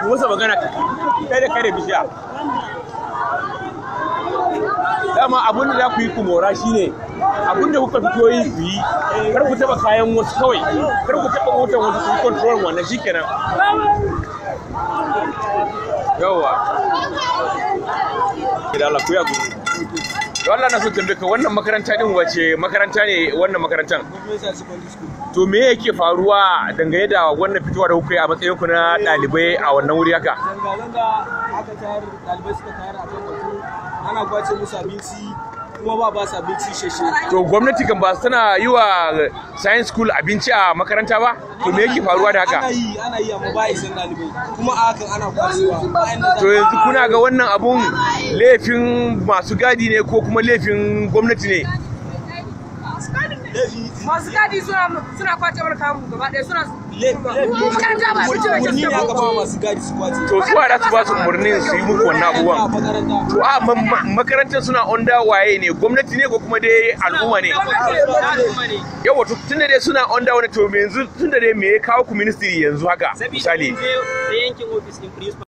ku masa magana kai da kare bishiya dama abin da za ku yi ku mora shine abin da kuka fito yi ku yi kar ku taba kayan wasu kawai kar ku taba motar wasu ku control wannan shikenan yawa idan Allah ku ya gudu Allah na so tambaye ka wannan makaranta din wace makaranta ne wannan makarantan to me yake faruwa dangane da wannan fitowa da kuka yi a matsayin ku na dalibai a wannan wuri haka zanga aka tayar dalibai suka tayar a kan batu ana kwace musu abinci kuma ba su abinci sheshe to gwamnati kan ba tana yi wa science school abinci a makaranta ba to me yake faruwa da haka ana yi amma ba isan dalibai kuma a hakan ana kwacewa to yanzu kuna ga wannan abun laifin masu gadi ne ko kuma laifin gwamnati ne masu gadi suna kwace mana kamu gaba ɗaya suna makaranta ba murni ne aka ba masu gadi su kwace to su da su ba su murnin su yi muku wannan abubuwan to a makarantar suna onda waye ne gwamnati ne ko kuma dai al'umma ne yawa to tunda dai suna onda wani to yanzu tunda dai me ya kawo ku ministry yanzu haka misali